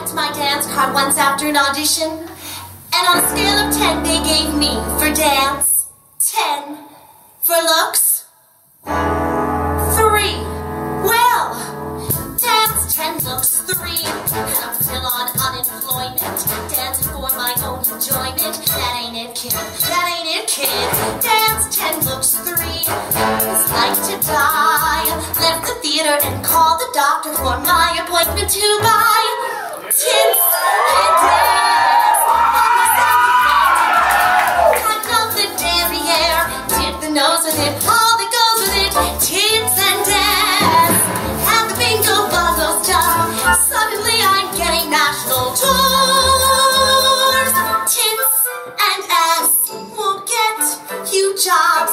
checked my dance card once after an audition, and on a scale of 10 they gave me for dance 10, for looks 3. Well, dance 10, looks 3, and I'm still on unemployment, dancing for my own enjoyment. That ain't it, kid. That ain't it, kid. Dance 10, looks 3. It's like to die. Left the theater and called the doctor for my appointment to buy tits and dance. I love the derriere, did the nose with it, all that goes with it, tits and dance. At the bingo bongo stuff, suddenly I'm getting national tours. Tits and ass will get you jobs.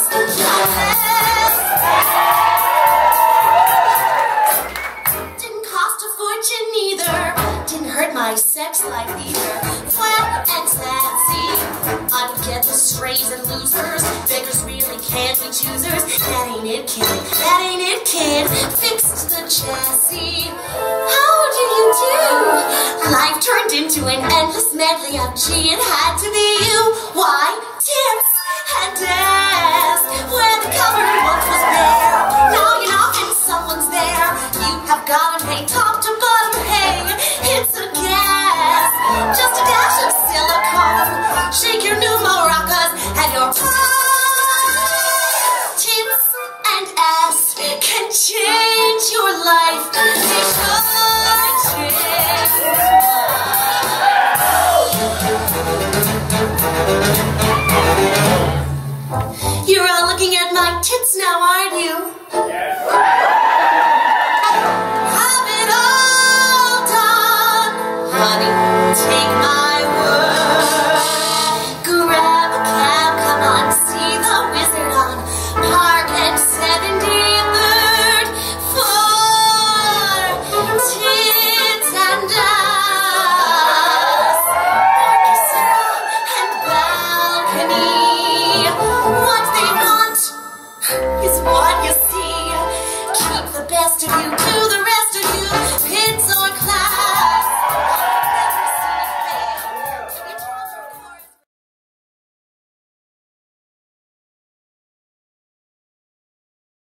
Didn't cost a fortune either. Didn't hurt my sex life either. Flat and sassy, I would get the strays and losers. Beggars really can't be choosers. That ain't it, kid. That ain't it, kid. Fixed the chassis. How do you do? Life turned into an endless medley of gee, it had to be you. Why? Tits and ass. Where the cupboard once was bare, now you knock and someone's there. You have got 'em, hey, top to bottom, hey, it's a gas. Just a dash of silicone. Shake your new maracas and your tits and ass can change your life. They should change mine. You're all looking at my tits now, aren't you? Have it all done, honey. Take my